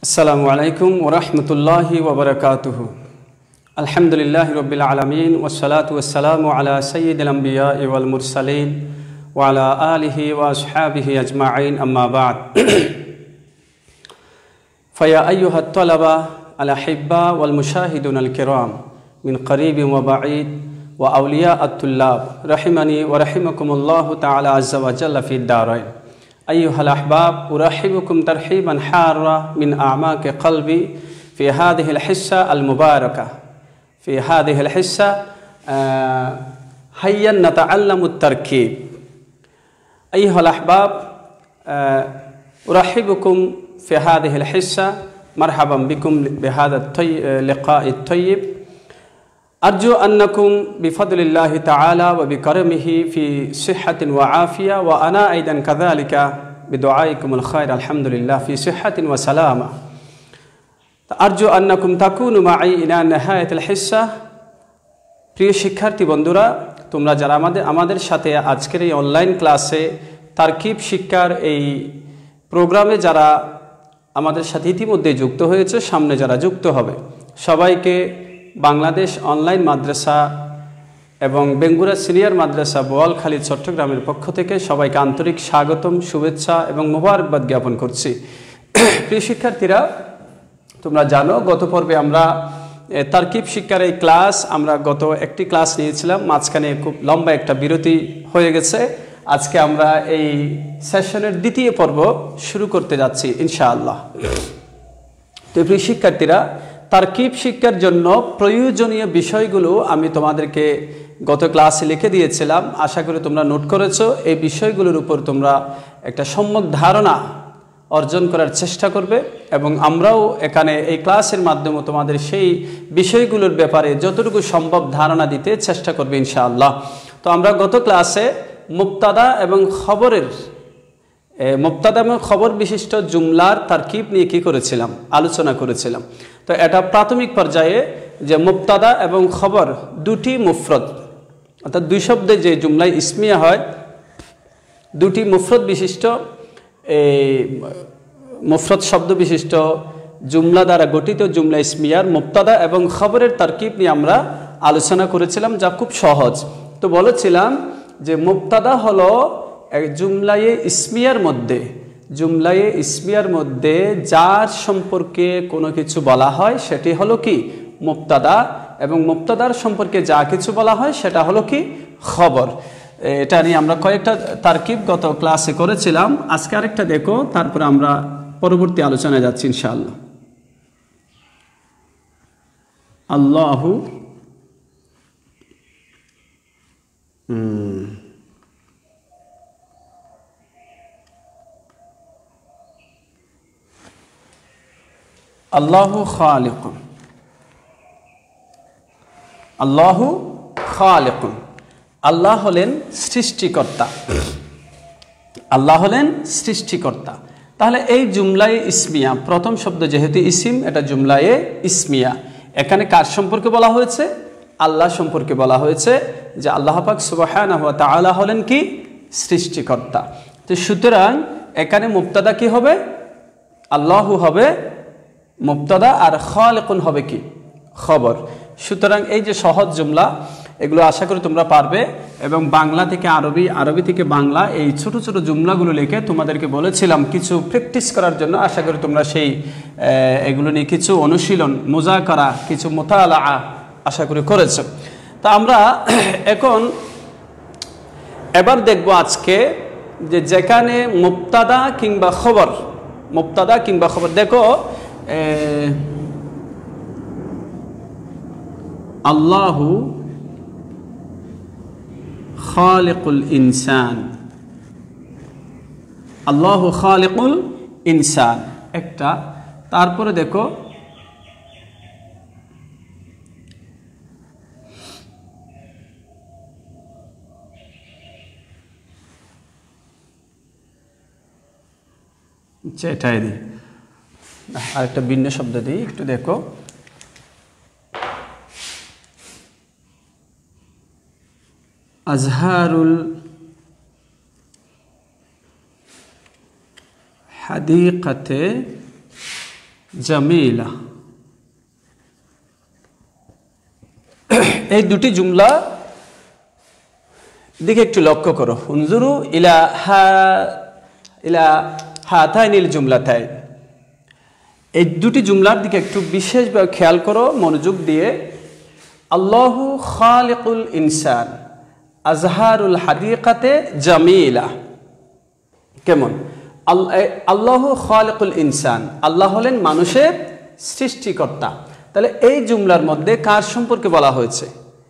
আসসালামু আলাইকুম ওয়া রাহমাতুল্লাহি ওয়া বারাকাতুহু। আলহামদুলিল্লাহি রাব্বিল আলামিন ওয়াসসালাতু ওয়াসসালামু আলা সাইয়্যিদিল আমবিয়া'i ওয়াল মুরসালিন ওয়া আলা আলিহি ওয়া আসহাবিহি আজমাইন, আম্মা বা'দ। ফায়া আইয়ুহাত তালাবা আল আহিব্বা ওয়াল মুশাহিদুন আল কিরাম মিন করিবিন ওয়া বাঈদ ওয়া আউলিয়া আত-তুল্লাব রাহিমানি ওয়া রাহিমাকুমুল্লাহু তাআলা আযজা ওয়া জাল্লা ফিদ দারাইন। أيها الأحباب، أرحبكم ترحيبا حارا من أعماق قلبي في هذه الحصة المباركة. في هذه الحصة هيا نتعلم التركيب. أيها الأحباب، أرحبكم في هذه الحصة. مرحبا بكم بهذا اللقاء الطيب. أرجو أنكم بفضل الله تعالى وبكرمه في صحة وعافية، وأنا أيضا كذلك بدعائكم الخير الحمد لله في صحة وسلامة. أرجو أنكم تكونوا معي إلى نهاية الحصة. প্রিয় শিক্ষার্থী বন্ধুরা, তোমরা যারা আমাদের সাথে আজকের এই অনলাইন ক্লাসে তারকিব শিক্ষার এই প্রোগ্রামে যারা আমাদের সাথে ইতিমধ্যে যুক্ত হয়েছে, সামনে যারা যুক্ত হবে, সবাইকে বাংলাদেশ অনলাইন মাদ্রাসা এবং বেঙ্গুরা সিনিয়র মাদ্রাসা বোয়ালখালী চট্টগ্রামের পক্ষ থেকে সবাইকে আন্তরিক স্বাগতম, শুভেচ্ছা এবং মোবারকবাদ জ্ঞাপন করছি। প্রিয় শিক্ষার্থীরা, তোমরা জানো গত পর্বে আমরা তারকিব শিক্ষার এই ক্লাস আমরা গত একটি ক্লাস নিয়েছিলাম, মাঝখানে খুব লম্বা একটা বিরতি হয়ে গেছে। আজকে আমরা এই সেশনের দ্বিতীয় পর্ব শুরু করতে যাচ্ছি ইনশাআল্লাহ। তো প্রিয় শিক্ষার্থীরা, তারকিব শিক্ষার জন্য প্রয়োজনীয় বিষয়গুলো আমি তোমাদেরকে গত ক্লাসে লিখে দিয়েছিলাম, আশা করি তোমরা নোট করেছো। এই বিষয়গুলোর উপর তোমরা একটা সম্যক ধারণা অর্জন করার চেষ্টা করবে এবং আমরাও এখানে এই ক্লাসের মাধ্যমে তোমাদের সেই বিষয়গুলোর ব্যাপারে যতটুকু সম্ভব ধারণা দিতে চেষ্টা করবে ইনশাআল্লাহ। তো আমরা গত ক্লাসে মুবতাদা এবং খবরের মুবতাদা এবং খবর বিশিষ্ট জুমলার তারকিব নিয়ে কি করেছিলাম, আলোচনা করেছিলাম। তো এটা প্রাথমিক পর্যায়ে যে মুবতাদা এবং খবর দুটি মুফরদ, অর্থাৎ দুই শব্দে যে জুমলায় ইসমিয়া হয়, দুটি মুফরদ বিশিষ্ট মুফরদ শব্দ বিশিষ্ট জুমলা দ্বারা গঠিত জুমলা ইসমিয়ার মুবতাদা এবং খবরের তারকিব নিয়ে আমরা আলোচনা করেছিলাম, যা খুব সহজ। তো বলেছিলাম যে মুবতাদা হলো এক জুমলায়ে ইসমিয়ার মধ্যে যার সম্পর্কে কোনো কিছু বলা হয় সেটি হলো কি মুবতাদা, এবং মুবতাদার সম্পর্কে যা কিছু বলা হয় সেটা হলো কি খবর। এটা নিয়ে আমরা কয়েকটা তারকিব গত ক্লাসে করেছিলাম। আজকে আরেকটা দেখো, তারপরে আমরা পরবর্তী আলোচনায় যাচ্ছি ইনশাআল্লাহ। আল্লাহু আল্লাহু খালিকুন। আল্লাহু খালিকুন, আল্লাহ হলেন সৃষ্টিকর্তা। আল্লাহ হলেন সৃষ্টিকর্তা। তাহলে এই জুমলায়ে ইসমিয়া, প্রথম শব্দ যেহেতু ইসিম, এটা জুমলায়ে ইসমিয়া। এখানে কার সম্পর্কে বলা হয়েছে? আল্লাহ সম্পর্কে বলা হয়েছে যে আল্লাহ পাক সুবহানাহু ওয়া তাআলা হলেন কি সৃষ্টিকর্তা। তো সুতরাং এখানে মুবতাদা কি হবে? আল্লাহু হবে মুবতাদা, আর খালিকুন হবে কি খবর। সুতরাং এই যে সহজ জুমলা, এগুলো আশা করি তোমরা পারবে। এবং বাংলা থেকে আরবি, আরবি থেকে বাংলা, এই ছোট ছোট জুমলাগুলো লিখে তোমাদেরকে বলেছিলাম কিছু প্র্যাকটিস করার জন্য। আশা করি তোমরা সেই এগুলো নিয়ে কিছু অনুশীলন, মুজাকারা, কিছু মুতালা আশা করি করেছো। তা আমরা এবার দেখব আজকে যে যেখানে মুবতাদা কিংবা খবর, দেখো আল্লাহু খালিকুল ইনসান, আল্লাহু খালিকুল ইনসান একটা। তারপরে দেখো এটাই দিই, আরেকটা ভিন্ন শব্দ দিই, একটু দেখো। আজহারুল হাদিকাতে জামিলা। এই দুটি জুমলা দিকে একটু লক্ষ্য করো। উনজুরু ইলা হাতাইনিল জুমলাতাইন, এই দুটি জুমলার দিকে একটু বিশেষভাবে খেয়াল করো মনোযোগ দিয়ে। আল্লাহু খালিকুল ইনসান আজহারুল হাদিকাতে জামিলা। কেমন? আল্লাহু খালিকুল ইনসান, আল্লাহ হলেন মানুষের সৃষ্টিকর্তা। তাহলে এই জুমলার মধ্যে কার সম্পর্কে বলা হয়েছে?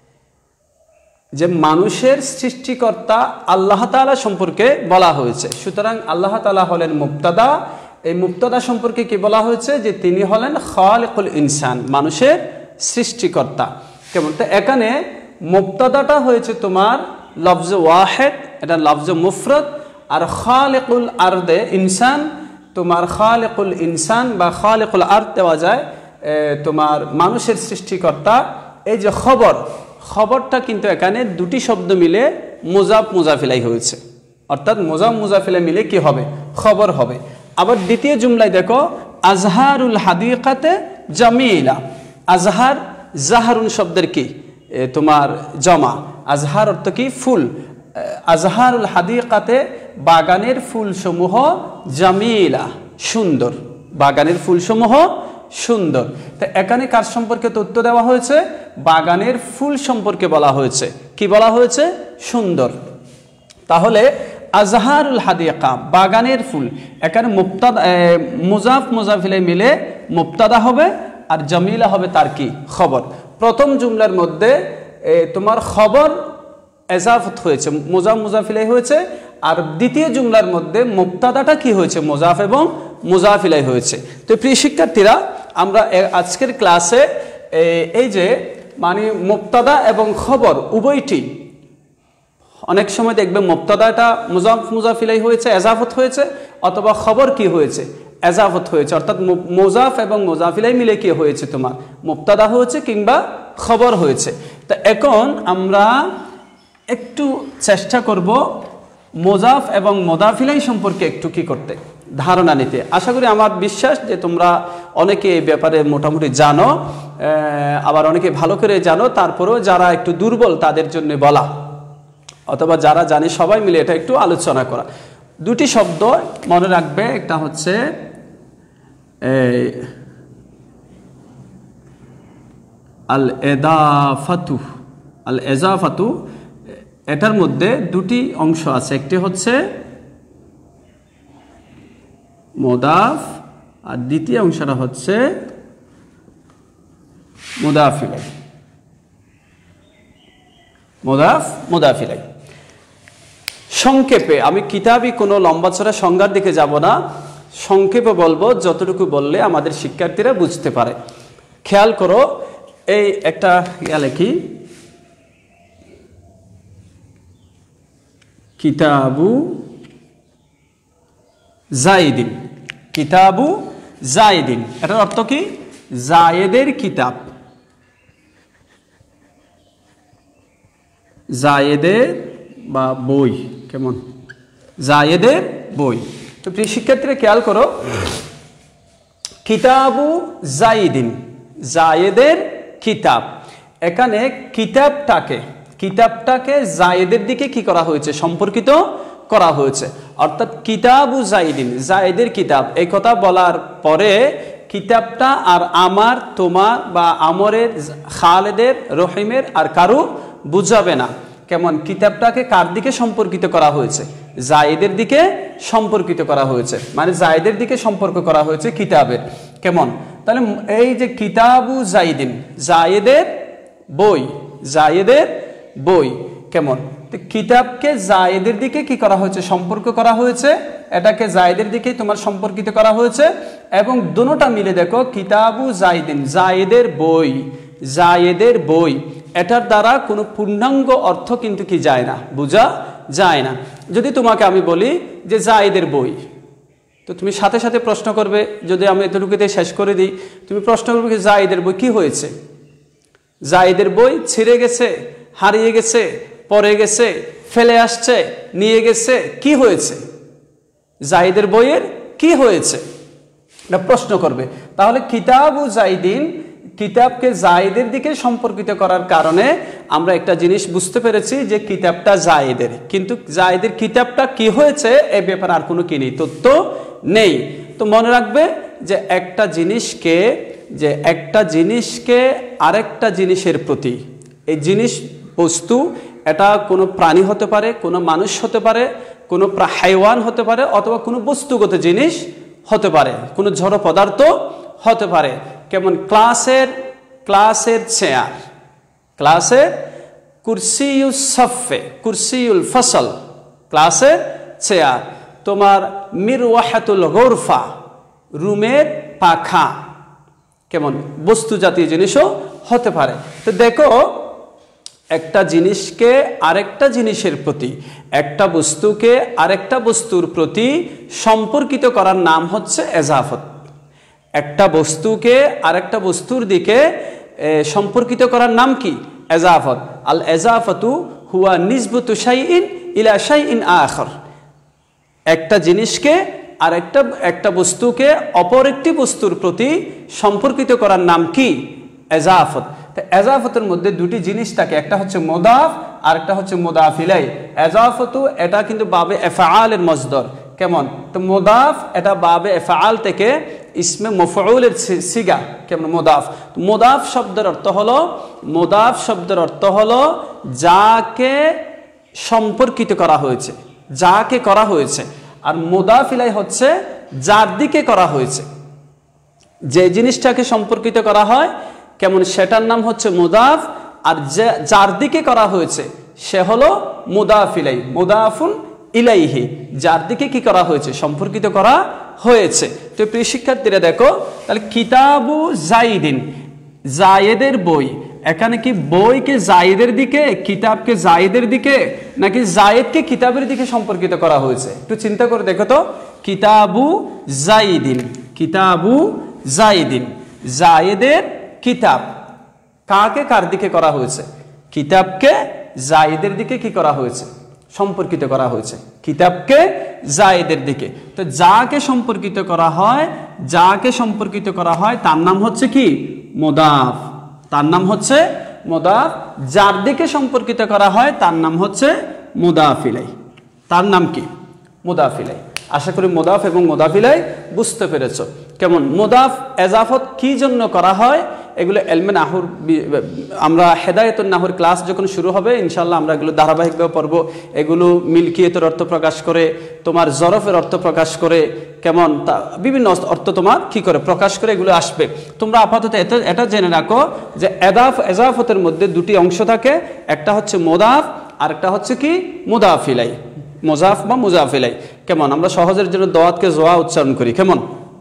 যে মানুষের সৃষ্টিকর্তা আল্লাহ তাআলা সম্পর্কে বলা হয়েছে। সুতরাং আল্লাহ তাআলা হলেন মুবতাদা। এই মুবতাদা সম্পর্কে কি বলা হয়েছে? যে তিনি হলেন খালিকুল ইনসান, মানুষের সৃষ্টিকর্তা। কেমন? তো এখানে মুবতাদাটা হয়েছে তোমার লফজ ওয়াহিদ, এটা লফজ মুফরদ। আর খালিকুল আরদে ইনসান, তোমার খালিকুল ইনসান বা খালিকুল আরদ দেওয়া যায় তোমার মানুষের সৃষ্টিকর্তা। এই যে খবরটা কিন্তু এখানে দুটি শব্দ মিলে মুজাফ মুজাফিলাই হয়েছে, অর্থাৎ মুজাফ মুজাফিলাই মিলে কি হবে? খবর হবে। আবার দ্বিতীয় জুমলায় দেখো আজহারুল হাদিকাতে জামিলা। আজহার, জাহারুন শব্দের কি তোমার জমা। আজহার অর্থ কি? ফুল। আজহারুল হাদিকাতে বাগানের ফুলসমূহ, জামিলা সুন্দর, বাগানের ফুলসমূহ সুন্দর। তো এখানে কার সম্পর্কে তথ্য দেওয়া হয়েছে? বাগানের ফুল সম্পর্কে বলা হয়েছে। কি বলা হয়েছে? সুন্দর। তাহলে আজহারুল হাদিকা বাগানের ফুল, এখানে মুবতাদা মুজাফ মুজাফিলাই মিলে মুবতাদা হবে আর জামিলা হবে তার কি? খবর। প্রথম জুমলার মধ্যে তোমার খবর এজাফত হয়েছে, মুজাফ মুজাফিলাই হয়েছে। আর দ্বিতীয় জুমলার মধ্যে মুবতাদাটা কি হয়েছে? মুজাফ এবং মুজাফিলাই হয়েছে। তো প্রিয় শিক্ষার্থীরা, আমরা আজকের ক্লাসে এই যে মানে মুবতাদা এবং খবর উভয়টি, অনেক সময় দেখবে মুবতাদাটা মুজাফ মুজাফিলাই হয়েছে, এজাফত হয়েছে, অথবা খবর কি হয়েছে? এজাফত হয়েছে। অর্থাৎ মুজাফ এবং মুজাফিলাই মিলে কি হয়েছে? তোমার মুবতাদা হয়েছে কিংবা খবর হয়েছে। তো এখন আমরা একটু চেষ্টা করব মুজাফ এবং মুজাফিলাই সম্পর্কে একটু কি করতে, ধারণা নিতে। আশা করি, আমার বিশ্বাস যে তোমরা অনেকে এই ব্যাপারে মোটামুটি জানো, আবার অনেকে ভালো করে জানো। তারপরেও যারা একটু দুর্বল তাদের জন্য বলা, অথবা যারা জানে সবাই মিলে এটা একটু আলোচনা করা। দুটি শব্দ মনে রাখবে, একটা হচ্ছে আল এদাফাতু। আল এজাফাতু, এটার মধ্যে দুটি অংশ আছে। একটি হচ্ছে মুদাফ আর দ্বিতীয় অংশটা হচ্ছে মুদাফিলাই। মুদাফ মুদাফিলাই। সংক্ষেপে, আমি কিতাবি কোনো লম্বা চড়া সংজ্ঞার দিকে যাব না, সংক্ষেপে বলবো যতটুকু বললে আমাদের শিক্ষার্থীরা বুঝতে পারে। খেয়াল করো, এই একটা লেখি, কিতাবু জাইদিন। কিতাবু জাইদিন, এটার অর্থ কি? জায়েদের কিতাব। জায়েদের বা বই। কেমন? জায়েদের বই। তো প্রিয় শিক্ষার্থীরা খেয়াল করো, কিতাবু জাইদিন, জায়েদের কিতাব। এখানে কিতাবটাকে জায়েদের দিকে কি করা হয়েছে? সম্পর্কিত করা হয়েছে। অর্থাৎ কিতাবু জাইদিন, জায়েদের কিতাব। এই কথা বলার পরে কিতাবটা আর আমার, তোমার বা আমরের, খালেদের, রহিমের আর কারু বুঝাবে না। কেমন? কিতাবটাকে কার দিকে সম্পর্কিত করা হয়েছে? জায়েদের দিকে সম্পর্কিত করা হয়েছে, মানে জায়েদের দিকে সম্পর্ক করা হয়েছে কিতাবের। কেমন? তাহলে এই যে কিতাবু জাইদিন, জায়েদের বই, জায়েদের বই। কেমন? তো কিতাবকে জায়েদের দিকে কি করা হয়েছে? সম্পর্ক করা হয়েছে। এটাকে জায়েদের দিকে তোমার সম্পর্কিত করা হয়েছে। এবং দুটোটা মিলে দেখো, কিতাবু জাইদিন, জায়েদের বই, জায়েদের বই। এটার দ্বারা কোনো পূর্ণাঙ্গ অর্থ কিন্তু কি যায় না, বোঝা যায় না। যদি তোমাকে আমি বলি যে জায়েদের বই, তো তুমি সাথে সাথে প্রশ্ন করবে, যদি আমি এতটুকুতে শেষ করে দিই, তুমি প্রশ্ন করবে জায়েদের বই কি হয়েছে? জায়েদের বই ছিঁড়ে গেছে, হারিয়ে গেছে, পড়ে গেছে, ফেলে আসছে, নিয়ে গেছে, কি হয়েছে? জায়েদের বইয়ের কি হয়েছে? এটা প্রশ্ন করবে। তাহলে কিতাবু জাইদিন, কিতাবকে জায়েদের দিকে সম্পর্কিত করার কারণে আমরা একটা জিনিস বুঝতে পেরেছি যে কিতাবটা জায়েদের, কিন্তু জায়েদের কিতাবটা কি হয়েছে এই ব্যাপারে আর কোনো কি নেই, তথ্য নেই। তো মনে রাখবে যে একটা জিনিসকে আরেকটা জিনিসের প্রতি, এই জিনিস বস্তু এটা কোনো প্রাণী হতে পারে, কোনো মানুষ হতে পারে, কোনো হাইওয়ান হতে পারে, অথবা কোনো বস্তুগত জিনিস হতে পারে, কোনো জড় পদার্থ হতে পারে। কেমন ক্লাসের চেয়ার, ক্লাসের কুরসিউল সফে, কুরসিউল ফসল, ক্লাসের চেয়ার। তোমার মিরওয়াহাতুল গুরফা, রুমের পাখা, কেমন বস্তু জাতীয় জিনিসও হতে পারে। তো দেখো একটা জিনিসকে আরেকটা জিনিসের প্রতি, একটা বস্তুকে আরেকটা বস্তুর প্রতি সম্পর্কিত করার নাম হচ্ছে এজাফত। একটা বস্তুকে আরেকটা বস্তুর দিকে সম্পর্কিত করার নাম কি? এজাফত। আল এজাফতু হুয়া নিসবতু শাইইন ইলা শাইইন আখর। একটা জিনিসকে আর একটা বস্তুকে অপর একটি বস্তুর প্রতি সম্পর্কিত করার নাম কি? এজাফত। তো এজাফতের মধ্যে দুটি জিনিস থাকে, একটা হচ্ছে মুদাফ আর একটা হচ্ছে মুদাফ ইলাই। এজাফতু এটা কিন্তু বাবে এফআলের মসদর। কেমন? তো মুদাফ এটা বাবে এফআল থেকে ইসমে মফউলের সিগা। কেমন? মুদাফ। মুদাফ শব্দের অর্থ হলো যাকে সম্পর্কিত করা হয়েছে, যাকে করা হয়েছে। আর মুদাফ ইলাই হচ্ছে যার দিকে করা হয়েছে, যে জিনিসটাকে সম্পর্কিত করা হয় কেমন সেটার নাম হচ্ছে মুদাফ, আর যার দিকে করা হয়েছে সে হলো মুদাফ ইলাই, মুদাফুন ইলাইহি, যার দিকে কি করা হয়েছে? সম্পর্কিত করা হয়েছে। তো প্রিয় শিক্ষার্থীরা দেখো, তাহলে কিতাবু জাইদিন, জায়েদের বই। এখানে কি বইকে জায়েদের দিকে, কিতাবকে জায়েদের দিকে, নাকি জায়েদকে কিতাবের দিকে সম্পর্কিত করা হয়েছে? একটু চিন্তা করে দেখো তো। কিতাবু জাইদিন, কিতাবু জাইদিন, জায়েদের কিতাব, কাকে কার দিকে করা হয়েছে? কিতাবকে জায়েদের দিকে কি করা হয়েছে? সম্পর্কিত করা হয়েছে, কিতাবকে জায়েদের দিকে। তো যাকে সম্পর্কিত করা হয়, যাকে সম্পর্কিত করা হয় তার নাম হচ্ছে কি? মুদাফ। তার নাম হচ্ছে মুদাফ। যার দিকে সম্পর্কিত করা হয় তার নাম হচ্ছে মুদাফ ইলাই। তার নাম কি? মুদাফ ইলাই। আশা করি মুদাফ এবং মুদাফ ইলাই বুঝতে পেরেছো। কেমন? মুদাফ এজাফত কি জন্য করা হয় এগুলো এলমে নাহুর, আমরা হেদায়েতুন নাহুর ক্লাস যখন শুরু হবে ইনশাআল্লাহ আমরা এগুলো ধারাবাহিকভাবে পড়ব। এগুলো মিলকিয়তের অর্থ প্রকাশ করে, তোমার জরফের অর্থ প্রকাশ করে, কেমন বিভিন্ন অর্থ তোমার কি করে প্রকাশ করে এগুলো আসবে। তোমরা আপাতত এটা জেনে রাখো যে এজাফতের মধ্যে দুটি অংশ থাকে, একটা হচ্ছে মুদাফ আর একটা হচ্ছে কি? মুদাফ ইলাই, মুজাফ বা মুজাফ ইলাই। কেমন? আমরা সহজের জন্য দোয়াতকে জোয়া উচ্চারণ করি। কেমন?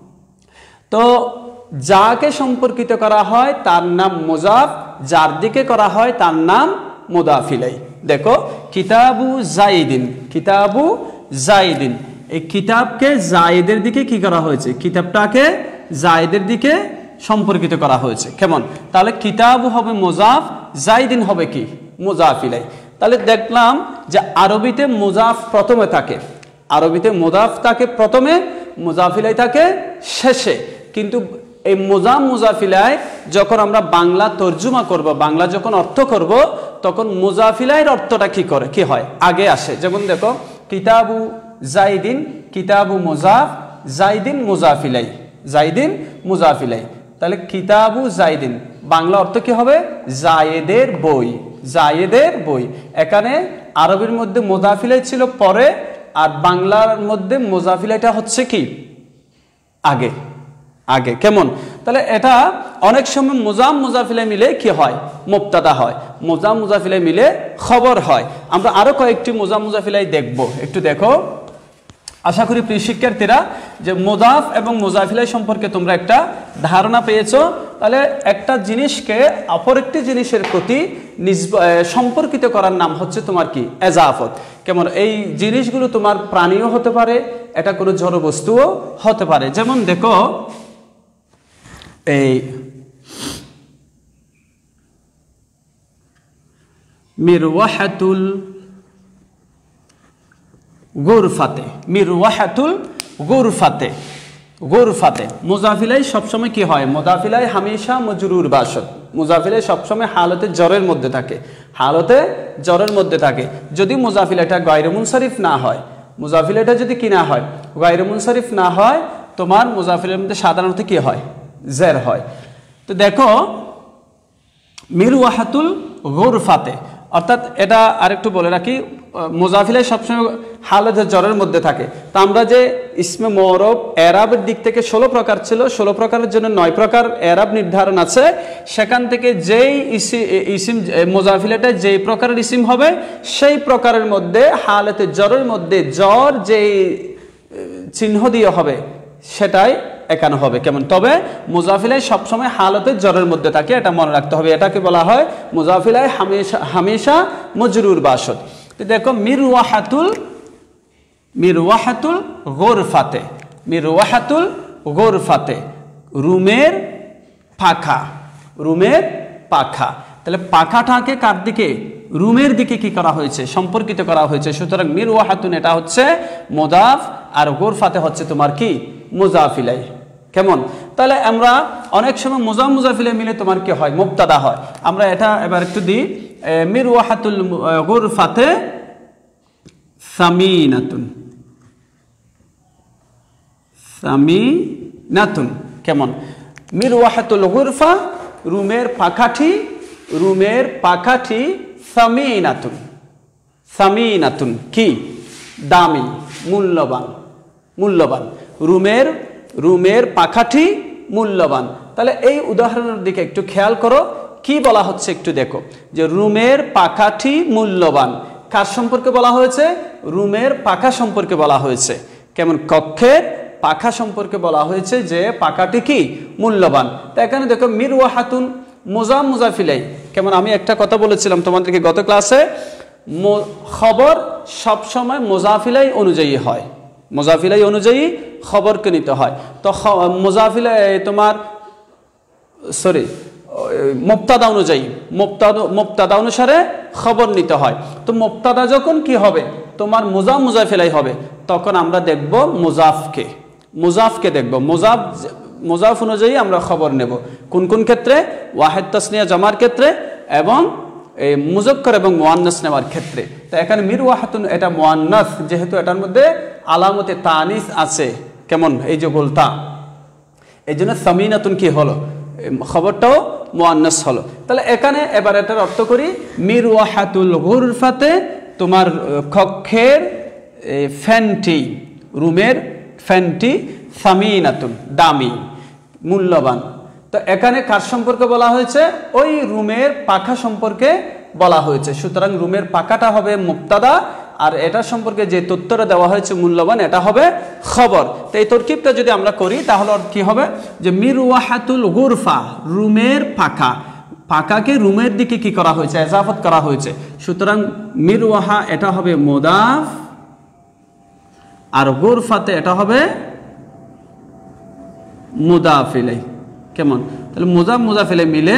তো যাকে সম্পর্কিত করা হয় তার নাম মুজাফ, যার দিকে করা হয় তার নাম মুদাফ ইলাই। দেখো কিতাবু জাইদিন, কিতাবু জাইদিন, এই কিতাবকে জায়েদের দিকে কি করা হয়েছে? কিতাবটাকে জায়েদের দিকে সম্পর্কিত করা হয়েছে। কেমন? তাহলে কিতাবু হবে মুজাফ, জাইদিন হবে কি? মুজাফ ইলাই। তাহলে দেখলাম যে আরবিতে মুজাফ প্রথমে থাকে, আরবিতে মুজাফ থাকে প্রথমে, মুজাফ ইলাই থাকে শেষে। কিন্তু এই মুজাফ ইলাই যখন আমরা বাংলা তর্জমা করব, বাংলা যখন অর্থ করব, তখন মুজাফ ইলাইয়ের অর্থটা কি হয়? আগে আসে। যেমন দেখো কিতাবু জাইদিন, কিতাবু মুজাফ, জাইদিন মুজাফ ইলাই, জাইদিন মুজাফ ইলাই। তাহলে কিতাবু জাইদিন বাংলা অর্থ কি হবে? জায়েদের বই, জায়েদের বই। এখানে আরবির মধ্যে মুজাফ ইলাই ছিল পরে, আর বাংলার মধ্যে মুজাফ ইলাইটা হচ্ছে কি? আগে, আগে। কেমন? তাহলে এটা অনেক সময় মুজাফ ইলাই মিলে কি হয়? মুবতাদা হয়। মুজাফ ইলাই মিলে খবর হয়। আমরা আরো কয়েকটি মুজাফ ইলাই দেখব, একটু দেখো। আশা করি প্রিয় শিক্ষার্থীরা যে মুজাফ এবং মুজাফ ইলাই সম্পর্কে তোমরা একটা ধারণা পেয়েছো। তাহলে একটা জিনিসকে অপর একটি জিনিসের প্রতি সম্পর্কিত করার নাম হচ্ছে তোমার কি? এজাফত। কেমন? এই জিনিসগুলো তোমার প্রাণীও হতে পারে, এটা কোনো জড় বস্তুও হতে পারে। যেমন দেখো এই মিরওয়াহাতুল গুরফাতে, মিরওয়াহাতুল গুরফাতে, গুরফাতে। মুজাফিলাই সবসময় কি হয়? মুজাফিলাই হামেশা মজরুর বাসত। মুজাফিলাই সবসময় হালতে জ্বরের মধ্যে থাকে, হালতে জ্বরের মধ্যে থাকে। যদি মুজাফিলাটা গায়রে মুনসারিফ না হয়, মুজাফিলাটা যদি কি না হয়, গায়রে মুনসারিফ না হয়, তোমার মুজাফিলের মধ্যে সাধারণত কি হয়? জের হয়। তো দেখো মিরওয়াহাতুল গুরফাতে, অর্থাৎ এটা আরেকটু বলে রাখি, মুজাফিলাই সবসময় হালতে জ্বরের মধ্যে থাকে। তো আমরা যে ইসমে মুআরব এরাবের দিক থেকে 16 প্রকার ছিল, 16 প্রকারের জন্য 9 প্রকার এরাব নির্ধারণ আছে। সেখান থেকে যেই ইসিম মুজাফিলাটা যেই প্রকারের ইসিম হবে, সেই প্রকারের মধ্যে হালতে জ্বরের মধ্যে জ্বর যেই চিহ্ন দিয়ে হবে সেটাই একানো হবে। কেমন? তবে মুজাফিলাই সবসময় হালতে জ্বরের মধ্যে থাকে, এটা মনে রাখতে হবে। এটাকে বলা হয় মুজাফিলাই হামেশা মজরুর বাসত। তো দেখো মিরওয়াহাতুল গুরফাতে, মিরওয়াহাতুল গুরফাতে, রুমের পাখা, রুমের পাখা। তাহলে পাখাটাকে কার দিকে? রুমের দিকে কি করা হয়েছে? সম্পর্কিত করা হয়েছে। সুতরাং মিরওয়াহাতুন এটা হচ্ছে মুদাফ, আর গুরফাতে হচ্ছে তোমার কি? মুজাফিলাই। কেমন? তাহলে আমরা অনেক সময় মুজাফিলাই মিলে তোমার কি হয়? মুবতাদা হয়। আমরা এটা এবার একটু দিই। মিরওয়াহাতুল গুরফাতে সামিনাতুন, সামিনাতুন। কেমন? মিরওয়াহাতুল গুরফা, রুমের পাখাটি, রুমের পাখাটি সামিনাতুন, সামিনাতুন কি? দামি, মূল্যবান, মূল্যবান। রুমের পাখাটি মূল্যবান। তাহলে এই উদাহরণের দিকে একটু খেয়াল করো, কি বলা হচ্ছে একটু দেখো, যে রুমের পাখাটি মূল্যবান। কার সম্পর্কে বলা হয়েছে? রুমের পাখা সম্পর্কে বলা হয়েছে। কেমন? কক্ষের পাখা সম্পর্কে বলা হয়েছে যে পাখাটি কি? মূল্যবান। তো এখানে দেখো মিরওয়াহাতুন মুজাফিলাই। কেমন? আমি একটা কথা বলেছিলাম তোমাদেরকে গত ক্লাসে, খবর সবসময় মুজাফিলাই অনুযায়ী হয়, মুজাফিলাই অনুযায়ী খবরকে নিতে হয়। তো মুজাফিলাই তোমার মুবতাদা অনুযায়ী, মুবতাদা অনুসারে খবর নিতে হয়। তো মুবতাদা যখন কি হবে? তোমার মুজাফিলাই হবে, তখন আমরা দেখব মুজাফকে দেখব। মুজাফ অনুযায়ী আমরা খবর নেব। কোন কোন ক্ষেত্রে? ওয়াহেদ তাসনিয়া জামার ক্ষেত্রে এবং এই মুজাক্কার এবং মুআন্নাস নেওয়ার ক্ষেত্রে। তো এখানে মিরওয়াহাতুন এটা মুআন্নাস, যেহেতু এটার মধ্যে আলামতে তানিস আছে। কেমন? এই যে গোলতা, এই জন্য সামিনাতুন কি হলো? খবরটাও মুআন্নাস হলো। তাহলে এখানে এবার এটার অর্থ করি, মিরওয়াহাতুল গুরফাতে তোমার কক্ষের ফ্যানটি, রুমের ফ্যানটি সামিনাতুন দামি, মূল্যবান। তো এখানে কার সম্পর্কে বলা হয়েছে? ওই রুমের পাখা সম্পর্কে বলা হয়েছে। সুতরাং রুমের পাখাটা হবে মুবতাদা, আর এটা সম্পর্কে যে তথ্যটা দেওয়া হয়েছে মূল্যবান, এটা হবে খবর। তো এই তরকিবটা যদি আমরা করি তাহলে কি হবে? যে মিরওয়াহাতুল গুরফা, রুমের পাখা, পাখাকে রুমের দিকে কি করা হয়েছে? ইজাফত করা হয়েছে। সুতরাং মিরওয়াহা এটা হবে মুদাফ, আর গুরফাতে এটা হবে মুদাফিলাই। কেমন? তাহলে মুজাফিলাই মিলে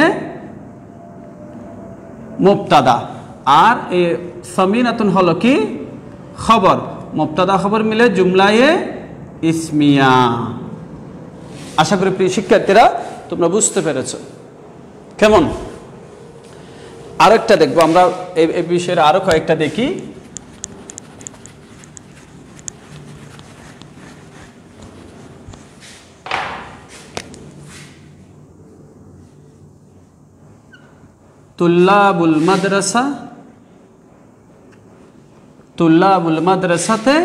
মুবতাদা, আর এই সামিনাতুন হলো কি? খবর। মুবতাদা খবর মিলে জুমলায়ে ইসমিয়া। আশা করি প্রিয় শিক্ষার্থীরা তোমরা বুঝতে পেরেছো। কেমন? আরেকটা দেখবো আমরা, এই বিষয়ে আরো কয়েকটা দেখি। তুল্লাবুল মাদ্রাসা, তুল্লাবুল মাদ্রাসাতে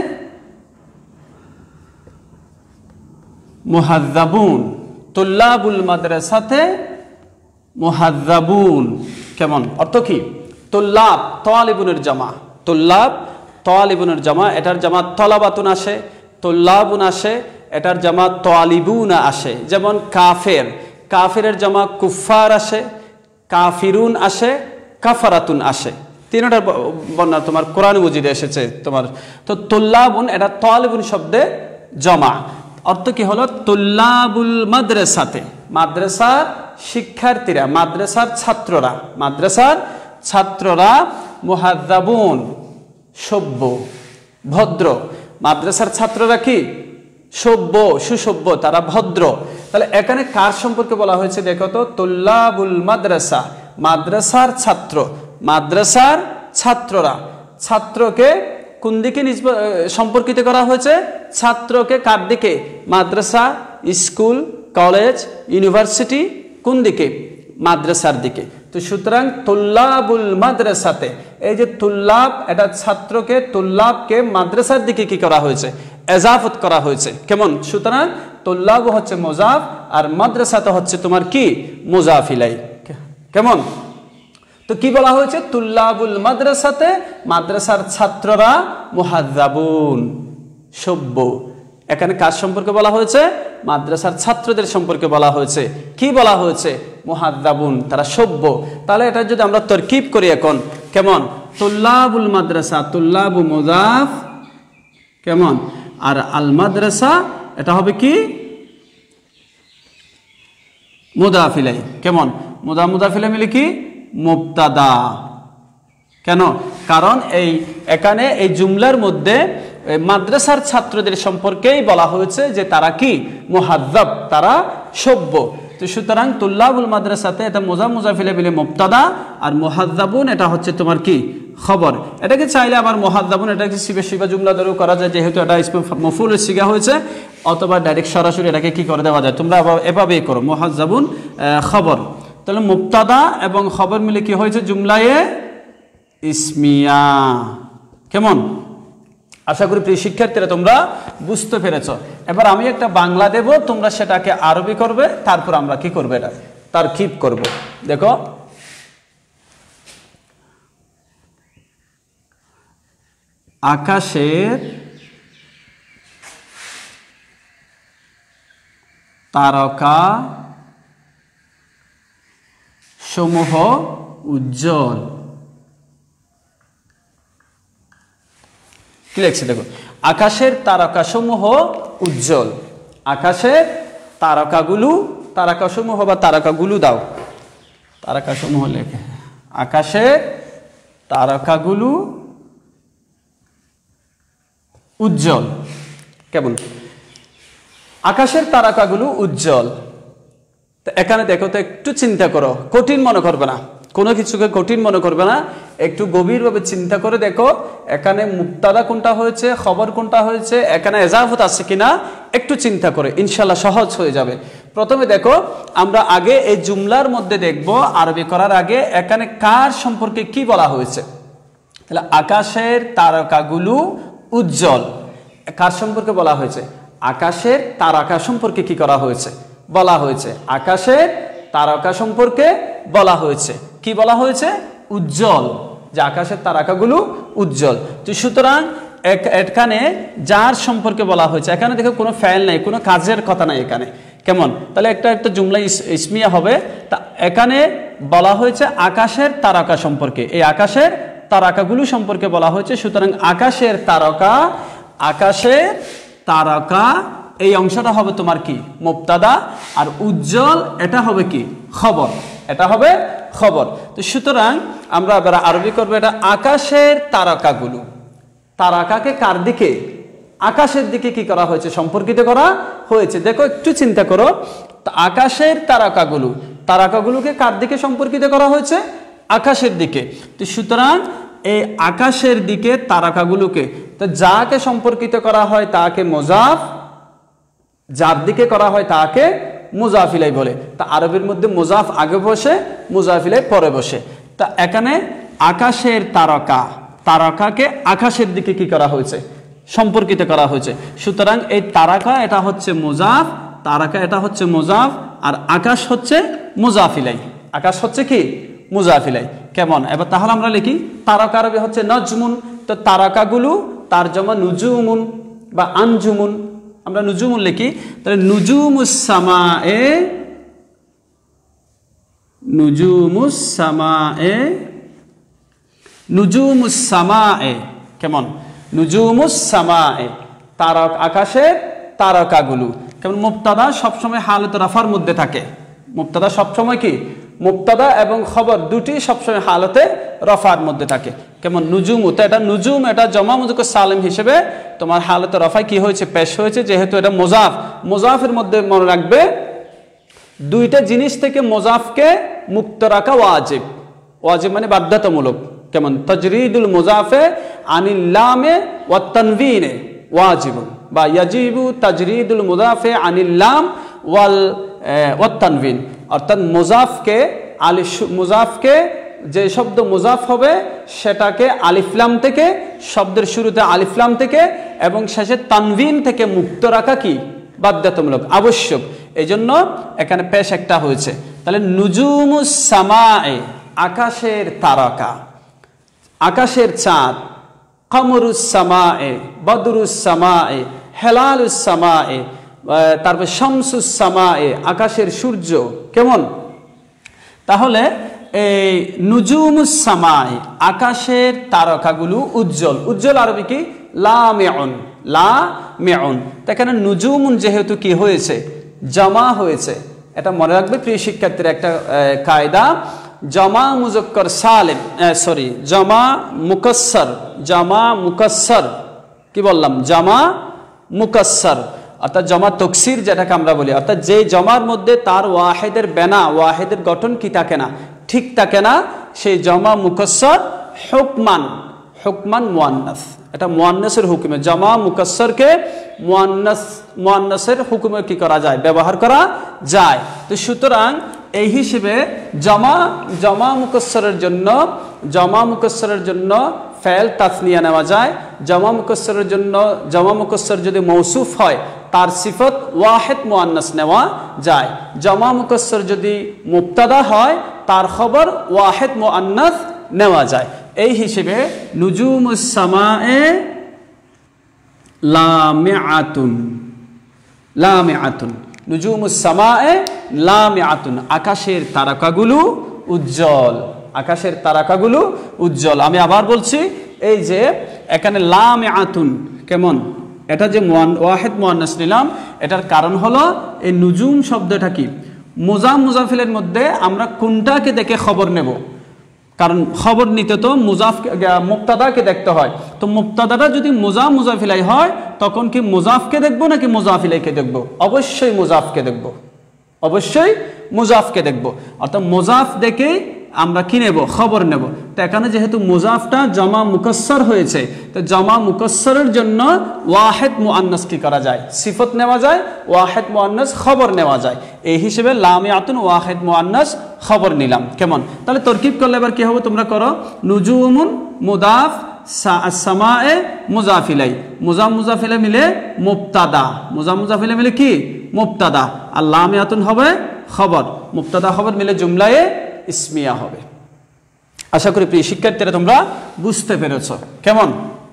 মুহাদ্দাবুন, তুল্লাবুল মাদ্রাসাতে মুহাদ্দাবুন। কেমন? অর্থ কি? তুল্লাব তালিবুনের জামা, তুল্লাব তালিবুনের জামা, এটার জামা তলাবাতুন আসে, তুল্লাবুন আসে, এটার জামা তালিবুন আসে। যেমন কাফের, কাফেরের জামা কুফার আসে, কাফিরুন আসে, কাফারাতুন আসে। তিনটার বর্ণনা তোমার কোরআন মজিদে এসেছে তোমার। তো তুল্লাবুন এটা তালিবুন শব্দে জমা। অর্থ কি হলো? তুল্লাবুল মাদ্রাসাতে, মাদ্রাসার শিক্ষার্থীরা, মাদ্রাসার ছাত্ররা, মাদ্রাসার ছাত্ররা মুহাদ্দাবুন সভ্য, ভদ্র। মাদ্রাসার ছাত্ররা কি? সভ্য সুসভ্য, তারা ভদ্র। তাহলে এখানে কার সম্পর্কে বলা হয়েছে দেখো তো, তুল্লাবুল মাদ্রাসা, মাদ্রাসার ছাত্র, মাদ্রাসার ছাত্ররা। ছাত্রকে কোন দিকে সম্পর্কিত করা হয়েছে? ছাত্রকে কার দিকে? মাদ্রাসা, স্কুল, কলেজ, ইউনিভার্সিটি কোন দিকে? মাদ্রাসার দিকে। তো সুতরাং তুল্লাবুল মাদ্রাসাতে, এই যে তুল্লাব, এটা ছাত্রকে, তুল্লাবকে মাদ্রাসার দিকে কি করা হয়েছে? এজাফত করা হয়েছে। কেমন? সুতরাং তুল্লাব হচ্ছে মুজাফ আর মাদ্রাসাতে হচ্ছে তোমার কি? মুজাফ ইলাই। কেমন? তো কি বলা হয়েছে? তুল্লাবুল মাদ্রাসাতে, মাদ্রাসার ছাত্ররা মুহাদ্দাবুন, সভ্য। এখানে কার সম্পর্কে বলা হয়েছে? মাদ্রাসার ছাত্রদের সম্পর্কে বলা হয়েছে। কি বলা হয়েছে? মুহাদ্দাবুন, তারা সভ্য। তাহলে এটা যদি আমরা তরকিব করি এখন, কেমন? তুল্লাবুল মাদ্রাসা, তুল্লাবু মুজাফ, কেমন? আর আল মাদ্রাসা এটা হবে কি? মুদাফ ইলাইহি। কেমন? মুদাফ ইলাইহি মিলে কি? মুবতাদা। কেন? কারণ এখানে এই জুমলার মধ্যে মাদ্রাসার ছাত্রদের সম্পর্কেই বলা হয়েছে যে তারা কি? মুহাদ্দাব, তারা সভ্য। তো সুতরাং তুল্লাবুল মাদ্রাসাতে এটা মুজাফ ইলাইহি মিলে মুবতাদা, আর মুহাদ্দাবুন এটা হচ্ছে তোমার কি? খবর। এটাকে চাইলে আবার মুহাদ্দাবুন এটাকে সিবা জুমলা ধরেও করা যায়, যেহেতু এটা ইসমে মফউলের সিগা হয়েছে, অথবা ডাইরেক্ট সরাসরি এটাকে কি করে দেওয়া যায়, তোমরা এভাবেই করো, মুহাদ্দাবুন খবর। তাহলে মুবতাদা এবং খবর মিলে কি হয়েছে? জুমলায়ে ইসমিয়া। কেমন? আশা করি প্রিয় শিক্ষার্থীরা তোমরা বুঝতে পেরেছ। এবার আমি একটা বাংলা দেব, তোমরা সেটাকে আরবি করবে, তারপর আমরা কি করবো? এটা তারকিব করব। দেখো, আকাশের তারকা সমূহ উজ্জ্বল। কি লিখছে দেখো, আকাশের তারকাসমূহ উজ্জ্বল। আকাশের তারকাগুলো, তারকাসমূহ বা তারকাগুলো দাও, তারকাসমূহ লেখে। আকাশের তারকাগুলো উজ্জ্বল। কেমন? আকাশের তারকাগুলো উজ্জ্বল। তো এখানে দেখো তো, একটু চিন্তা করো, কঠিন মনে করবে না, কোনো কিছুকে কঠিন মনে করবে না, একটু গভীরভাবে চিন্তা করে দেখো এখানে মুবতাদা কোনটা হয়েছে, খবর কোনটা হয়েছে, এখানে এজাফত আছে কিনা, একটু চিন্তা করে ইনশাআল্লাহ সহজ হয়ে যাবে। প্রথমে দেখো, আমরা আগে এই জুমলার মধ্যে দেখব, আরবি করার আগে এখানে কার সম্পর্কে কি বলা হয়েছে। তাহলে আকাশের তারকাগুলো উজ্জ্বল, কার সম্পর্কে বলা হয়েছে? আকাশের তারকা সম্পর্কে কি করা হয়েছে? বলা হয়েছে। আকাশের তারকা সম্পর্কে বলা হয়েছে। কি বলা হয়েছে? উজ্জ্বল, যে আকাশের তারকাগুলো উজ্জ্বল। তো সুতরাং এখানে যার সম্পর্কে বলা হয়েছে, এখানে দেখো কোনো ফাইল নাই, কোনো কাজের কথা নাই এখানে। কেমন? তাহলে একটা জুমলা ইসমিয়া হবে। তা এখানে বলা হয়েছে আকাশের তারকা সম্পর্কে, এই আকাশের তারকাগুলো সম্পর্কে বলা হয়েছে। সুতরাং আকাশের তারকা, আকাশের তারকা এই অংশটা হবে তোমার কি? মুবতাদা। আর উজ্জ্বল এটা হবে কি? খবর। এটা হবে খবর। তো সুতরাং আমরা এবার আরবি করবো, এটা আকাশের তারকাগুলো। তারকাকে কার দিকে? আকাশের দিকে কি করা হয়েছে? সম্পর্কিত করা হয়েছে। দেখো, একটু চিন্তা করো, আকাশের তারকাগুলো, তারকাগুলোকে কার দিকে সম্পর্কিত করা হয়েছে? আকাশের দিকে। তো সুতরাং এই আকাশের দিকে তারকাগুলোকে, তো যাকে সম্পর্কিত করা হয় তাকে মুজাফ, যার দিকে করা হয় তাকে মুজাফ ইলাইহি বলে। তা আরবির মধ্যে মুজাফ আগে বসে, মুজাফ ইলাইহি পরে বসে। তা এখানে আকাশের তারকা, তারকাকে আকাশের দিকে কি করা হয়েছে? সম্পর্কিত করা হয়েছে। সুতরাং এই তারকা এটা হচ্ছে মুজাফ, তারকা এটা হচ্ছে মুজাফ, আর আকাশ হচ্ছে মুজাফ ইলাইহি। আকাশ হচ্ছে কি? মুজাফ ইলাইহি। কেমন? এবার তাহলে আমরা লিখি, তারকা আরবি হচ্ছে নজমুন। তো তারকাগুলো তারজমা নুজুমুন বা আনজুমুন, আমরা নুজুমুন লিখি। তাহলে নুজুমুস সামায়ে, নুজুমুস সামায়ে, নুজুমুস সামায়ে। কেমন? নুজুমুস সামায়ে, তারক, আকাশের তারকাগুলো। কেমন? মুবতাদা সবসময় হালত রাফার মধ্যে থাকে। মুবতাদা সবসময় কি? মুবতাদা এবং খবর দুটি সবসময় হালতে রফার মধ্যে থাকে। কেমন নুজুম, তো এটা নুজুম, এটা জমা মুজাক্কার সালিম হিসেবে তোমার হালতে রফায় কি হয়েছে, পেশ হয়েছে, যেহেতু এটা মুজাফ। মুজাফের মধ্যে মনে রাখবে দুইটা জিনিস থেকে মুজাফকে মুক্ত রাখা ওয়াজিব। ওয়াজিব মানে বাধ্যতামূলক। কেমন তাজরিদুল মুজাফে আনিল লামে ওয়াত তানবিনে ওয়াজিবুন, বা ইয়াজিবু তাজরিদুল মুজাফে আনিল লাম ওয়াত তানবিন। অর্থাৎ মুজাফকে যে শব্দ মুজাফ হবে সেটাকে আলিফলাম থেকে, শব্দের শুরুতে আলিফলাম থেকে এবং শেষে তানবিন থেকে মুক্ত রাখা কি বাধ্যতামূলক, আবশ্যক। এই জন্য এখানে পেশ একটা হয়েছে। তাহলে নুজুমুস সামায়ে আকাশের তারকা, আকাশের চাঁদ, কমরুস সামায়ে বদরুস সামায়ে হেলালুস সামায়ে, তারপর শামসুস সামায়ে আকাশের সূর্য। কেমন, তাহলে এই নুজুমুস সামায়ে আকাশের তারকাগুলো উজ্জ্বল। উজ্জ্বল আরবি কি লামিউন, লামিউন। তো এখানে নুজুমুন যেহেতু কি হয়েছে, জমা হয়েছে, এটা মনে রাখবে প্রিয় শিক্ষার্থীরা একটা কায়দা। জমা মুজাক্কার সালিম, জমা মুকাসসার, কি বললাম, জমা মুকাসসার, অর্থাৎ জমা তকসির যেটাকে আমরা বলি, অর্থাৎ যে জমার মধ্যে তার ওয়াহেদের বেনা, ওয়াহেদের গঠন কি থাকে না, ঠিক থাকে না, সেই জমা মুকাসসার হুকমান মুয়ান্নাস, এটা মুয়ান্নাসের হুকুমে, জমা মুকাসসারকে মুয়ান্নাসের হুকুমে কি করা যায়, ব্যবহার করা যায়। তো সুতরাং এই হিসেবে জমা মুকাসসারের জন্য ফেল তাসনিয়া নেওয়া যায়। জমা মুকাসসার যদি মৌসুফ হয় তার সিফত ওয়াহিদ মুআন্নাস নেওয়া যায়। জমা মুকাসসার যদি মুবতাদা হয় তার খবর ওয়াহিদ মুআন্নাস নেওয়া যায়। এই হিসেবে নুজুমুস সামায়ে লামিআতুন, নুজুমুস সামায়ে লামিআতুন, আকাশের তারকাগুলো উজ্জ্বল, আকাশের তারকাগুলো উজ্জ্বল। আমি আবার বলছি, এই যে এখানে লামিআতুন, কেমন, এটা যে ওয়াহিদ মুআন্নাস নিলাম, এটার কারণ হলো এই নুজুম শব্দটা কি মুজাফিলের মধ্যে আমরা কোনটাকে দেখে খবর নেব, কারণ খবর নিতে তো মুবতাদাকে দেখতে হয়। তো মুবতাদাটা যদি মুজাফিলাই হয় তখন কি মুজাফকে দেখবো নাকি মুজাফিলাইকে দেখবো? অবশ্যই মুজাফকে দেখবো। অর্থাৎ মুজাফ দেখে আমরা কি নেব, খবর নেব। তো এখানে যেহেতু মুজাফটা জমা মুকাসসার হয়েছে, তো জমা মুকাসসারের জন্য ওয়াহিদ মুআন্নাস কি করা যায়, সিফত নেওয়া যায়, ওয়াহিদ মুআন্নাস খবর নেওয়া যায়। এই হিসেবে লামিআতুন ওয়াহিদ মুআন্নাস খবর নিলাম। কেমন, তাহলে তরকিব করলে এবার কি হবে, তোমরা করো। নুজুমুন মুদাফ, সামায়ে মুজাফিলাই, মুজাফিলাই মিলে মুবতাদা, মুজাফিলাই মিলে কি মুবতাদা, আর লামিআতুন হবে খবর, মুবতাদা খবর মিলে জুমলায়ে ইসমিয়া হবে। আশা করি প্রিয় শিক্ষার্থীরা তোমরা বুঝতে পেরেছ। কেমন,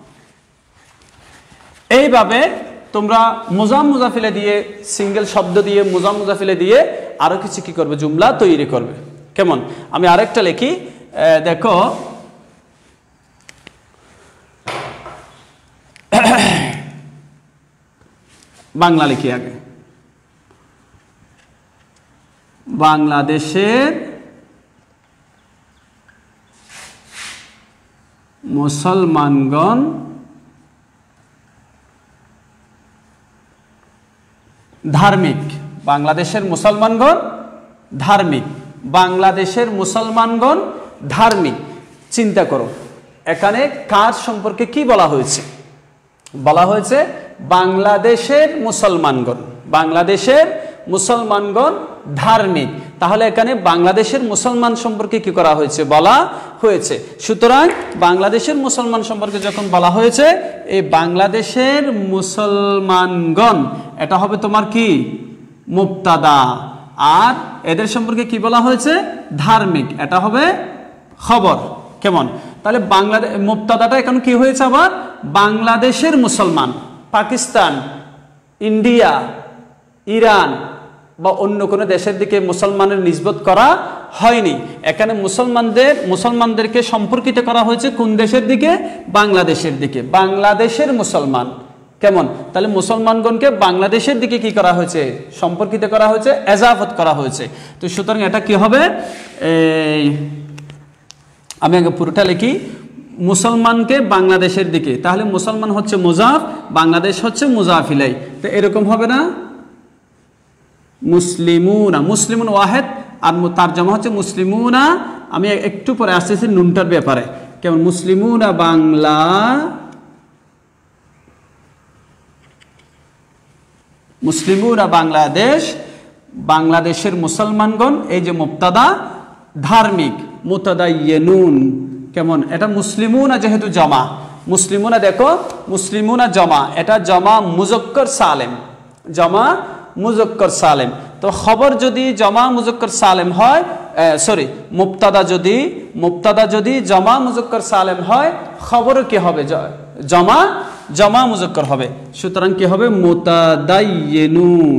এইভাবে তোমরা মুজাফিলে দিয়ে, সিঙ্গেল শব্দ দিয়ে, মুজাফিলে দিয়ে আরো কিছু কি করবে, জুমলা তৈরি করবে। কেমন, আমি আরেকটা লিখি, দেখো বাংলা লিখি আগে। বাংলাদেশের মুসলমানগণ ধার্মিক। বাংলাদেশের মুসলমানগণ ধার্মিক, বাংলাদেশের মুসলমানগণ ধার্মিক। চিন্তা করো, এখানে কার সম্পর্কে কি বলা হয়েছে? বলা হয়েছে বাংলাদেশের মুসলমানগণ ধার্মিক। তাহলে এখানে বাংলাদেশের মুসলমান সম্পর্কে কি করা হয়েছে, বলা হয়েছে। সুতরাং বাংলাদেশের মুসলমান সম্পর্কে যখন বলা হয়েছে, এই বাংলাদেশের মুসলমানগণ এটা হবে তোমার কি মুবতাদা, আর এদের সম্পর্কে কি বলা হয়েছে, ধার্মিক, এটা হবে খবর। কেমন, তাহলে মুবতাদাটা এখন কি হয়েছে, আবার বাংলাদেশের মুসলমান, পাকিস্তান, ইন্ডিয়া, ইরান বা অন্য কোনো দেশের দিকে মুসলমানের নিসবত করা হয়নি। এখানে মুসলমানদেরকে সম্পর্কিত করা হয়েছে কোন দেশের দিকে, বাংলাদেশের দিকে, বাংলাদেশের মুসলমান। কেমন, তাহলে মুসলমানগণকে বাংলাদেশের দিকে কি করা হয়েছে, সম্পর্কিত করা হয়েছে, এজাফত করা হয়েছে। তো সুতরাং এটা কি হবে, আমি আগে পুরোটা লিখি। মুসলমানকে বাংলাদেশের দিকে, তাহলে মুসলমান হচ্ছে মুজাফ, বাংলাদেশ হচ্ছে মুজাফ ইলাই। তো এরকম হবে না? মুসলিমুনা, মুসলিমুন ওয়াহেদ, আর তারজমা হচ্ছে মুসলিমুনা। আমি একটু পরে আসতেছি নুনটার ব্যাপারে। কেমন? মুসলিমুনা বাংলা, মুসলিমুনা বাংলাদেশ, বাংলাদেশের মুসলমানগণ। এই যে মুবতাদা ধার্মিক, মুতাদায়্যিনুন। কেমন? এটা মুসলিমুনা যেহেতু জমা, মুসলিমুনা দেখো মুসলিমুনা জমা, এটা জমা মুজাক্কার সালেম, জমা মুজাক্কার সালেম। তো খবর যদি জমা মুজাক্কার সালেম হয়, সরি মুবতাদা যদি জমা মুজাক্কার সালেম হয়, খবরও কি হবে? জমা মুজাক্কার হবে। সুতরাং কি হবে? মুতাদায়্যিনুন,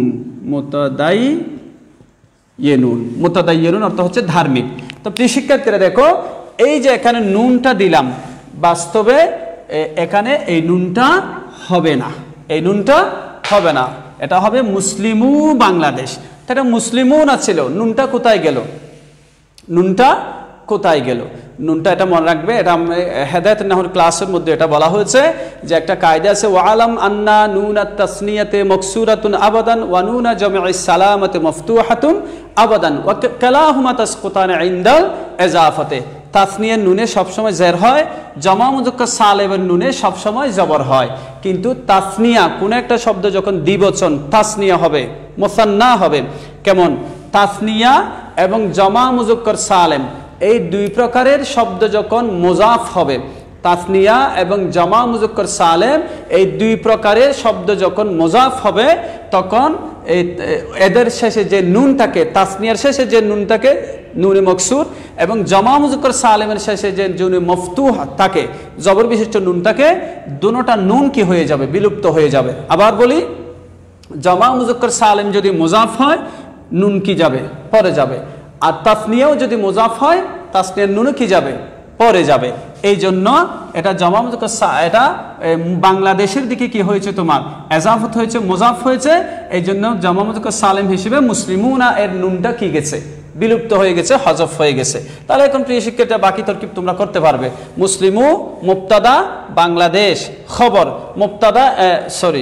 মুতাদায়্যিনুন অর্থ হচ্ছে ধার্মিক। তো প্রিয় শিক্ষার্থীরা দেখো, এই যে এখানে নুনটা দিলাম, বাস্তবে এখানে এই নুনটা হবে না, এই নুনটা হবে না, এটা হবে মুসলিমু বাংলাদেশ। এটা মুসলিমুন ছিল, নুনটা কোথায় গেল? নুনটা কোথায় গেল? নুনটা এটা মনে রাখবে, এটা হেদায়েত নাহর ক্লাসের মধ্যে এটা বলা হয়েছে যে একটা কায়দা আছে, ওয়ালাম আন্না নুনাত তাসনিয়াতে মকসুরাতুন আবাদান ওয়া নুনা জামিউস সালামাতে মফতুহাতুন আবাদান ওয়া কালাহুমা তাসকুতান ইনদাল ইজাফাতে। তাসনিয়ার নুনে সবসময় জের হয়, জমা মুজাক্কার সালেমের নুনে সবসময় জবর হয়। কিন্তু তাসনিয়া কোন একটা শব্দ যখন দ্বিবচন তাসনিয়া হবে, মুসান্না হবে। কেমন? তাসনিয়া এবং জমা মুজাক্কার সালেম এই দুই প্রকারের শব্দ যখন মুজাফ হবে, তাসনিয়া এবং জমা মুজাক্কার সালেম এই দুই প্রকারের শব্দ যখন মুজাফ হবে, তখন এদের শেষে যে নুন থাকে, তাসনিয়ার শেষে যে নুন থাকে নুনে মকসুর, এবং জমা মুজাক্কার সালেমের শেষে যে নুনে মফতুহ থাকে, জবর বিশিষ্ট নুন থাকে, দুটোটা নুন কি হয়ে যাবে? বিলুপ্ত হয়ে যাবে। আবার বলি, জমা মুজাক্কার সালেম যদি মুজাফ হয়, নুন কি যাবে? পরে যাবে। আর তাসনিয়াও যদি মুজাফ হয়, তাসনিয়ার নুনও কি যাবে? পরে যাবে। এই জন্য এটা জমা মুজাক্কার, এটা বাংলাদেশের দিকে কি হয়েছে? তোমার এজাফত হয়েছে, মুজাফ হয়েছে। এই জন্য জমা মুজাক্কার সালেম হিসেবে মুসলিমুনা এর নুনটা কি গেছে? বিলুপ্ত হয়ে গেছে, হযফ হয়ে গেছে। তাহলে এখন প্রিয় শিক্ষার্থীরা বাকি তরকিব তোমরা করতে পারবে। মুসলিমু মুবতাদা, বাংলাদেশ খবর, মুবতাদা সরি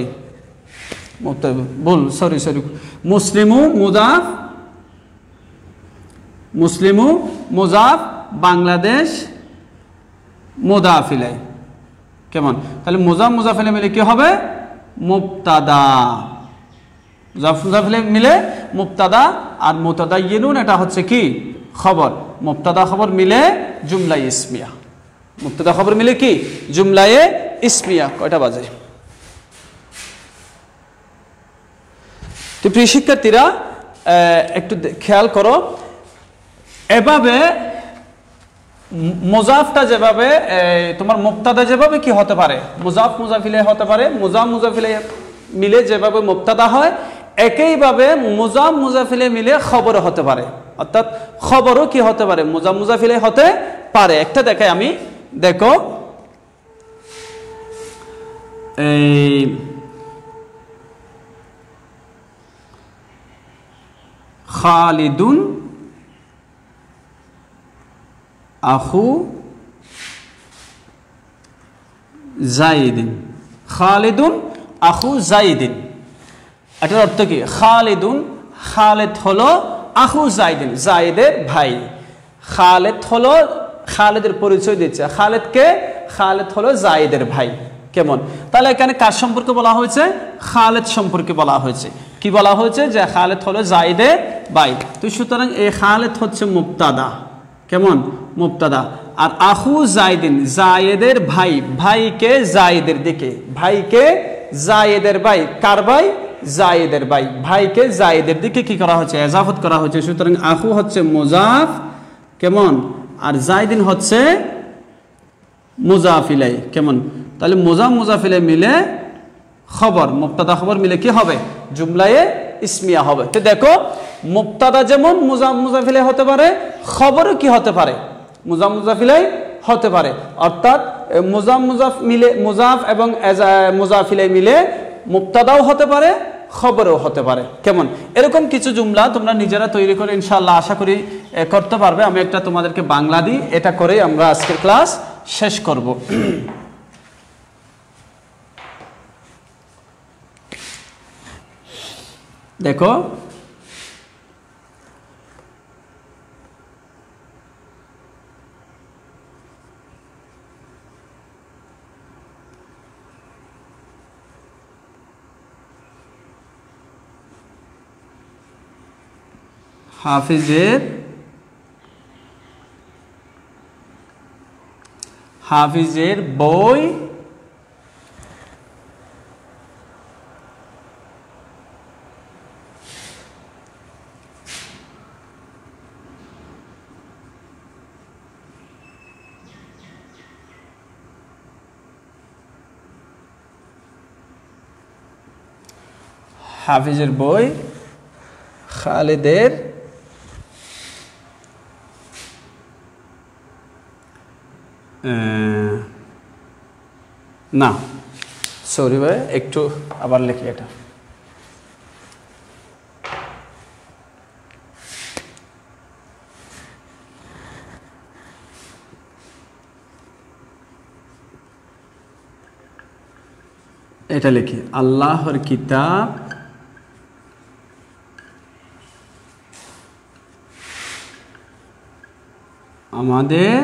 মুসলিমু মুজাফ, মুসলিমু মুজাফ, বাংলাদেশ মুজাফ ইলাই। কেমন? তাহলে মুজাফ মুজাফ ইলাই মিলে কি হবে? মুবতাদা। মুজাফ মুজাফ ইলাই মিলে মুবতাদা, আর মুতাদায়্যিনুন এটা হচ্ছে কি? খবর। মুবতাদা খবর মিলে জুমলায়ে ইসমিয়া, মুবতাদা খবর মিলে কি? জুমলায়ে ইসমিয়া। কয়টা বাজে? তো প্রিয় শিক্ষার্থীরা একটু খেয়াল করো, এভাবে মুজাফটা যেভাবে তোমার মুবতাদা যেভাবে কি হতে পারে? মুজাফ মুজাফ ইলাইহি হতে পারে, মুজাফ মুজাফ ইলাইহি মিলে যেভাবে মুবতাদা হয়, একইভাবে মুজাফ মুজাফ ইলাইহি মিলে খবরও হতে পারে। অর্থাৎ খবরও কি হতে পারে? মুজাফ মুজাফ ইলাইহি হতে পারে। একটা দেখাই আমি, দেখো এই খালিদুন আখু জাইদিন, খালিদুন আখু জাইদিন। এটার অর্থ কি? খালিদুন, খালেদ হলো আখু জাইদিন, জাইদের ভাই। খালেদ হলো, খালেদের পরিচয় দিচ্ছে। খালেদকে? খালেদ হলো জাইদের ভাই। কেমন? তাহলে এখানে কার সম্পর্কে বলা হয়েছে? খালেদ সম্পর্কে বলা হয়েছে। কি বলা হয়েছে? যে খালেদ হলো জাইদের ভাই। তো সুতরাং এই খালেদ হচ্ছে মুবতাদা। কেমন? মুবতাদা। আর আখু জাইদিন, জায়েদের ভাই, ভাইকে জায়েদের দিকে, ভাইকে জায়েদের ভাই। কার ভাই? জায়েদের ভাই। ভাইকে জায়েদের দিকে কি করা হচ্ছে? এজাফত করা হচ্ছে। সুতরাং আখু হচ্ছে মুজাফ, কেমন? আর জাইদিন হচ্ছে মুজাফ ইলাই। কেমন? তাহলে মুজাফ মুজাফ ইলাই মিলে খবর, মুবতাদা খবর মিলে কি হবে? জুমলায়ে ইসমিয়া হবে। তো দেখো, মুবতাদা যেমন মুজাফ মুজাফ ইলাই হতে পারে, খবরও কি হতে পারে? মুজাফ মুজাফ ইলাই হতে পারে। অর্থাৎ মুজাফ মুজাফ মিলে, মুজাফ এবং মুজাফ ইলাই মিলে মুবতাদাও হতে পারে, খবরও হতে পারে। কেমন? এরকম কিছু জুমলা তোমরা নিজেরা তৈরি করে ইনশাআল্লাহ আশা করি করতে পারবে। আমি একটা তোমাদেরকে বাংলা দিই, এটা করে আমরা আজকের ক্লাস শেষ করব। দেখো হাফিজের বই খালেদের না সরি ভাই, একটু আবার লিখি এটা। এটা লিখি, আল্লাহর কিতাব আমাদের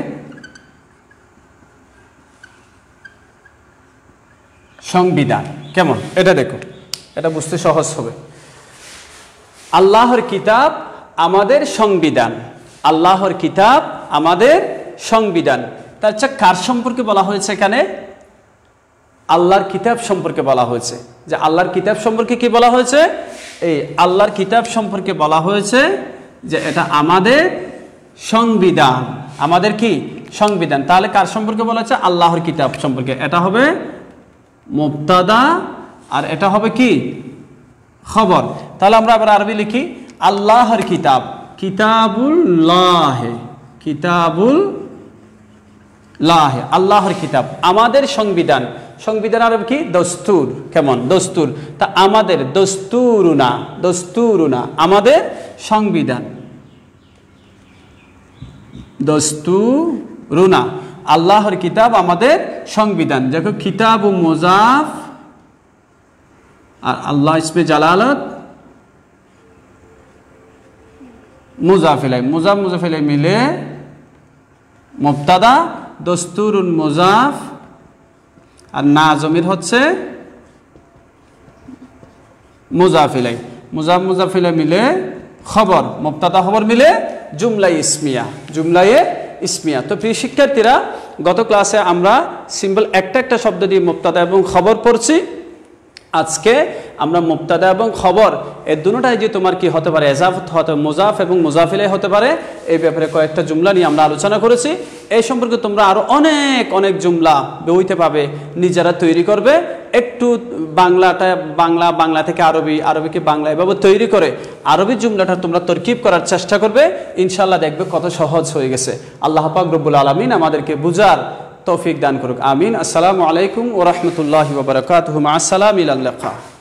সংবিধান। কেমন এটা দেখো, এটা বুঝতে সহজ হবে। আল্লাহর কিতাব আমাদের সংবিধান, আল্লাহর কিতাব আমাদের সংবিধান। তার চেয়ে কার সম্পর্কে বলা হয়েছে এখানে? আল্লাহর কিতাব সম্পর্কে বলা হয়েছে। যে আল্লাহর কিতাব সম্পর্কে কি বলা হয়েছে? এই আল্লাহর কিতাব সম্পর্কে বলা হয়েছে যে এটা আমাদের সংবিধান, আমাদের কি সংবিধান। তাহলে কার সম্পর্কে বলা হচ্ছে? আল্লাহর কিতাব সম্পর্কে। এটা হবে মুবতাদা আর এটা হবে কি খবর। তাহলে আমরা আবার আরবি লিখি, আল্লাহর কিতাব, কিতাবুল্লাহ, কিতাবুল্লাহ, আল্লাহর কিতাব আমাদের সংবিধান। সংবিধান আরবি কি? দস্তুর। কেমন? দস্তুর। তা আমাদের দস্তুরুনা, দস্তুরুনা আমাদের সংবিধান, দস্তুরুনা আল্লাহর কিতাব আমাদের সংবিধান। দেখো কিতাব ও মুজাফ আর আল্লাহ ইসমে জালালত মুজাফিলাই, মুজাফ মুজাফিলাই মিলে মুবতাদা, দস্তুরুন মুজাফ আর না জমির হচ্ছে মুজাফিলাই, মুজাফ মুজাফিলাই মিলে খবর, মুবতাদা খবর মিলে জুমলাই ইসমিয়া, জুমলাই ইসমিয়া। তো প্রিয় শিক্ষার্থীরা, গত ক্লাসে আমরা সিম্পল একটা একটা শব্দ দিয়ে মুবতাদা এবং খবর পড়ছি। আজকে আমরা মুবতাদা এবং খবর এই দুটোটাই যে তোমার কি হতে পারে, এজাফত হতে মুজাফ এবং মুজাফিলাই হতে পারে, এই ব্যাপারে কয়েকটা জুমলা নিয়ে আমরা আলোচনা করেছি। এই সম্পর্কে তোমরা আরো অনেক অনেক জুমলা বইতে পাবে, নিজেরা তৈরি করবে। একটু বাংলাটা বাংলা থেকে আরবি, আরবিকে বাংলা এভাবে তৈরি করে আরবি জুমলাটা তোমরা তরকিব করার চেষ্টা করবে। ইনশাআল্লাহ দেখবে কত সহজ হয়ে গেছে। আল্লাহ পাক রব্বুল আলামিন আমাদেরকে বুঝার তৌফিক দান করুক। আমিন। আসসালামু আলাইকুম ওয়া রাহমাতুল্লাহি ওয়া বারাকাতুহু। মা আসসালামি ইলা লিকা।